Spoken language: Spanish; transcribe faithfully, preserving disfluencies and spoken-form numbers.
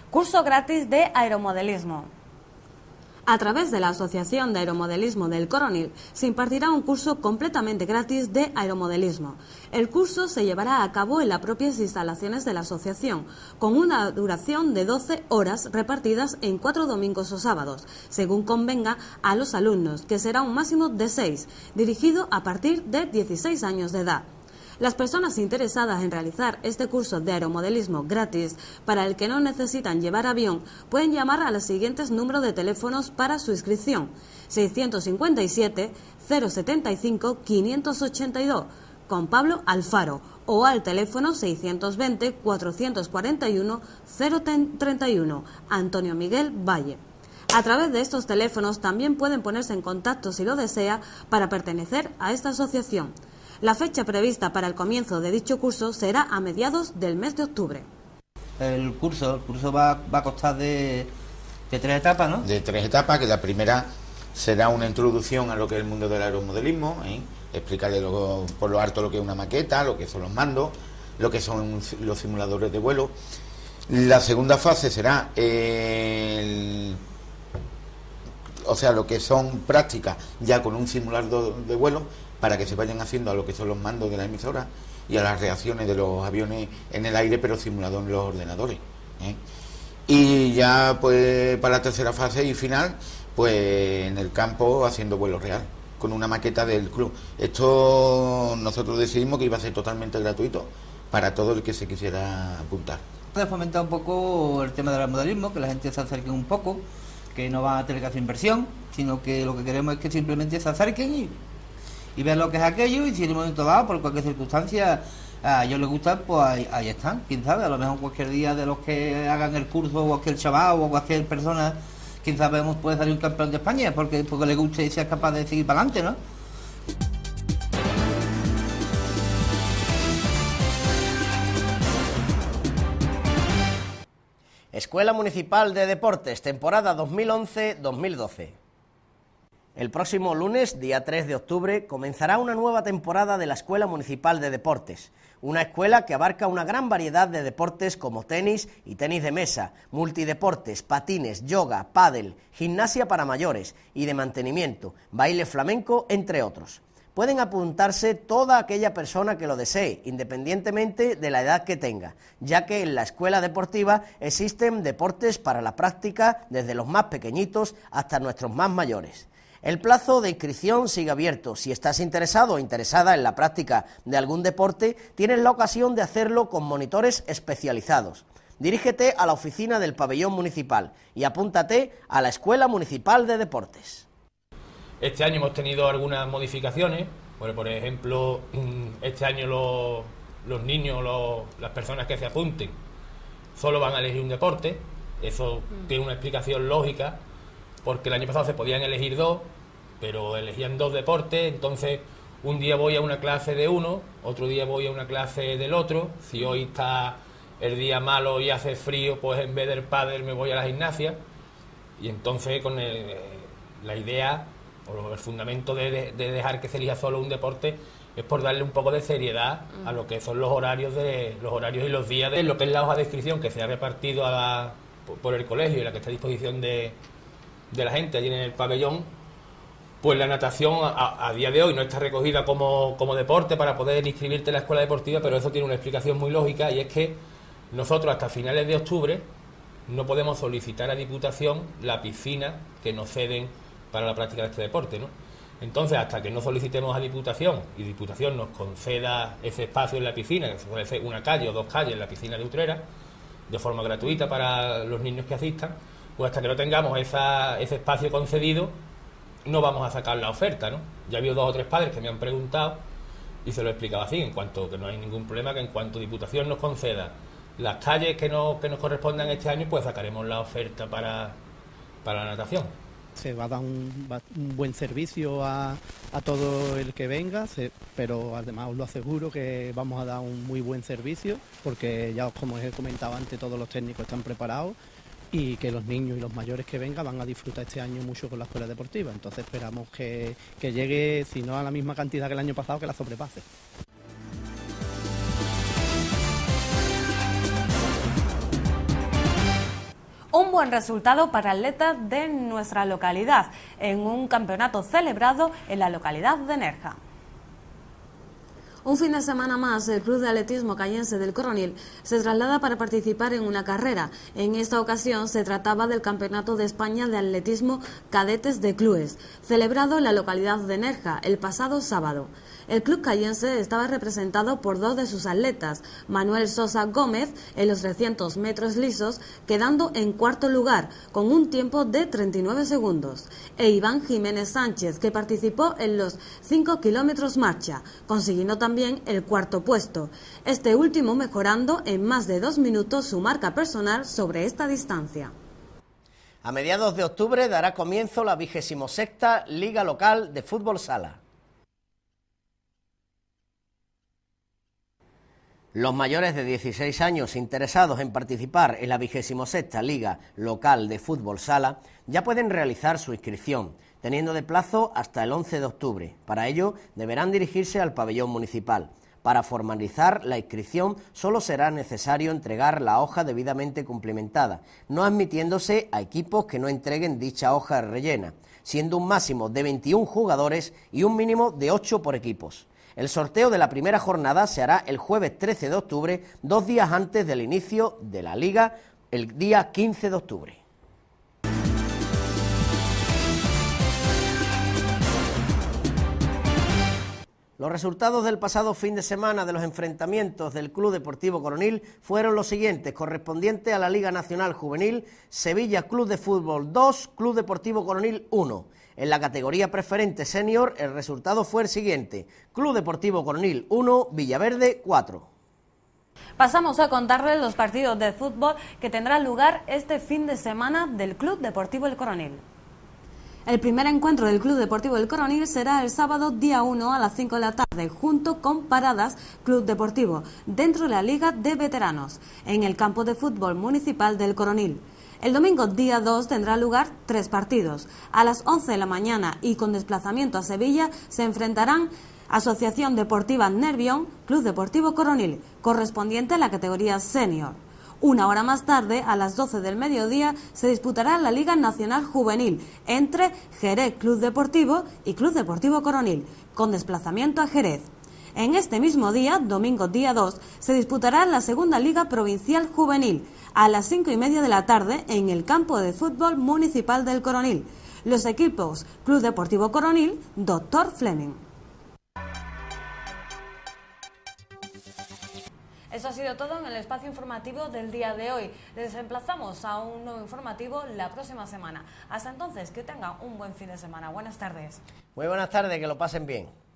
Curso gratis de aeromodelismo. A través de la Asociación de Aeromodelismo del Coronil se impartirá un curso completamente gratis de aeromodelismo. El curso se llevará a cabo en las propias instalaciones de la asociación, con una duración de doce horas repartidas en cuatro domingos o sábados, según convenga a los alumnos, que será un máximo de seis, dirigido a partir de dieciséis años de edad. Las personas interesadas en realizar este curso de aeromodelismo gratis, para el que no necesitan llevar avión, pueden llamar a los siguientes números de teléfonos para su inscripción: seiscientos cincuenta y siete, cero setenta y cinco, quinientos ochenta y dos, con Pablo Alfaro, o al teléfono seiscientos veinte, cuatrocientos cuarenta y uno, cero treinta y uno, Antonio Miguel Valle. A través de estos teléfonos también pueden ponerse en contacto, si lo desea, para pertenecer a esta asociación. La fecha prevista para el comienzo de dicho curso será a mediados del mes de octubre. El curso, el curso va, va a costar de, de tres etapas, ¿no? De tres etapas, que la primera será una introducción a lo que es el mundo del aeromodelismo, ¿eh? Explicarle lo, por lo alto lo que es una maqueta, lo que son los mandos, lo que son los simuladores de vuelo. La segunda fase será el, o sea, lo que son prácticas ya con un simulador de vuelo, para que se vayan haciendo a lo que son los mandos de la emisora y a las reacciones de los aviones en el aire, pero simulado en los ordenadores, ¿eh? Y ya pues para la tercera fase y final, pues en el campo haciendo vuelo real, con una maqueta del club. Esto nosotros decidimos que iba a ser totalmente gratuito para todo el que se quisiera apuntar. De fomentar un poco el tema del modelismo, que la gente se acerque un poco, que no va a tener que hacer inversión, sino que lo que queremos es que simplemente se acerquen y y ver lo que es aquello, y si en un momento dado, por cualquier circunstancia, a ellos les gusta, pues ahí, ahí están, quién sabe, a lo mejor cualquier día de los que hagan el curso, o cualquier chaval, o cualquier persona, quién sabe, puede salir un campeón de España, porque, porque le guste y sea capaz de seguir para adelante, ¿no? Escuela Municipal de Deportes, temporada dos mil once dos mil doce. El próximo lunes, día tres de octubre, comenzará una nueva temporada de la Escuela Municipal de Deportes, una escuela que abarca una gran variedad de deportes como tenis y tenis de mesa, multideportes, patines, yoga, pádel, gimnasia para mayores y de mantenimiento, baile flamenco, entre otros. Pueden apuntarse toda aquella persona que lo desee, independientemente de la edad que tenga, ya que en la escuela deportiva existen deportes para la práctica desde los más pequeñitos hasta nuestros más mayores. El plazo de inscripción sigue abierto. Si estás interesado o interesada en la práctica de algún deporte, tienes la ocasión de hacerlo con monitores especializados. Dirígete a la oficina del pabellón municipal y apúntate a la Escuela Municipal de Deportes. Este año hemos tenido algunas modificaciones. Bueno, por ejemplo, este año los, los niños, los, las personas que se apunten, solo van a elegir un deporte. Eso tiene una explicación lógica, porque el año pasado se podían elegir dos, pero elegían dos deportes. Entonces un día voy a una clase de uno, otro día voy a una clase del otro. Si hoy está el día malo y hace frío, pues en vez del pádel me voy a la gimnasia. Y entonces con el, la idea o el fundamento de, de, de dejar que se elija solo un deporte es por darle un poco de seriedad a lo que son los horarios de los horarios y los días de lo que es la hoja de inscripción que se ha repartido a la, por el colegio y la que está a disposición de de la gente allí en el pabellón. Pues la natación a, a día de hoy no está recogida como, como deporte para poder inscribirte en la escuela deportiva, pero eso tiene una explicación muy lógica, y es que nosotros hasta finales de octubre no podemos solicitar a Diputación la piscina que nos ceden para la práctica de este deporte, ¿no? Entonces, hasta que no solicitemos a Diputación y Diputación nos conceda ese espacio en la piscina, que puede ser una calle o dos calles en la piscina de Utrera, de forma gratuita para los niños que asistan, pues hasta que no tengamos esa, ese espacio concedido, no vamos a sacar la oferta, ¿no? Ya ha habido dos o tres padres que me han preguntado y se lo he explicado así, en cuanto que no hay ningún problema, que en cuanto Diputación nos conceda las calles que, no, que nos correspondan este año, pues sacaremos la oferta para, para la natación. Se va a dar un, va, un buen servicio a, a todo el que venga, se, pero además os lo aseguro que vamos a dar un muy buen servicio, porque ya como os he comentado antes, todos los técnicos están preparados, y que los niños y los mayores que vengan van a disfrutar este año mucho con la escuela deportiva. Entonces esperamos que, que llegue, si no a la misma cantidad que el año pasado, que la sobrepase. Un buen resultado para atletas de nuestra localidad en un campeonato celebrado en la localidad de Nerja. Un fin de semana más, el Club de Atletismo Callense del Coronil se traslada para participar en una carrera. En esta ocasión se trataba del Campeonato de España de Atletismo Cadetes de Clubes, celebrado en la localidad de Nerja el pasado sábado. El club callense estaba representado por dos de sus atletas, Manuel Sosa Gómez en los trescientos metros lisos, quedando en cuarto lugar con un tiempo de treinta y nueve segundos, e Iván Jiménez Sánchez, que participó en los cinco kilómetros marcha, consiguiendo también el cuarto puesto, este último mejorando en más de dos minutos su marca personal sobre esta distancia. A mediados de octubre dará comienzo la vigésimo sexta Liga Local de Fútbol Sala. Los mayores de dieciséis años interesados en participar en la vigésimo sexta Liga Local de Fútbol Sala ya pueden realizar su inscripción, teniendo de plazo hasta el once de octubre. Para ello, deberán dirigirse al pabellón municipal. Para formalizar la inscripción solo será necesario entregar la hoja debidamente cumplimentada, no admitiéndose a equipos que no entreguen dicha hoja rellena, siendo un máximo de veintiún jugadores y un mínimo de ocho por equipos. El sorteo de la primera jornada se hará el jueves trece de octubre, dos días antes del inicio de la Liga, el día quince de octubre. Los resultados del pasado fin de semana de los enfrentamientos del Club Deportivo Coronil fueron los siguientes, correspondientes a la Liga Nacional Juvenil: Sevilla Club de Fútbol dos, Club Deportivo Coronil uno. En la categoría preferente senior el resultado fue el siguiente: Club Deportivo Coronil uno, Villaverde cuatro. Pasamos a contarles los partidos de fútbol que tendrán lugar este fin de semana del Club Deportivo El Coronil. El primer encuentro del Club Deportivo El Coronil será el sábado día uno a las cinco de la tarde, junto con Paradas Club Deportivo, dentro de la Liga de Veteranos, en el campo de fútbol municipal del Coronil. El domingo día dos tendrá lugar tres partidos. A las once de la mañana y con desplazamiento a Sevilla se enfrentarán Asociación Deportiva Nervión, Club Deportivo Coronil, correspondiente a la categoría senior. Una hora más tarde, a las doce del mediodía, se disputará la Liga Nacional Juvenil entre Jerez Club Deportivo y Club Deportivo Coronil, con desplazamiento a Jerez. En este mismo día, domingo día dos, se disputará la Segunda Liga Provincial Juvenil, a las cinco y media de la tarde, en el campo de fútbol municipal del Coronil. Los equipos Club Deportivo Coronil, Doctor Fleming. Eso ha sido todo en el espacio informativo del día de hoy. Les emplazamos a un nuevo informativo la próxima semana. Hasta entonces, que tengan un buen fin de semana. Buenas tardes. Muy buenas tardes, que lo pasen bien.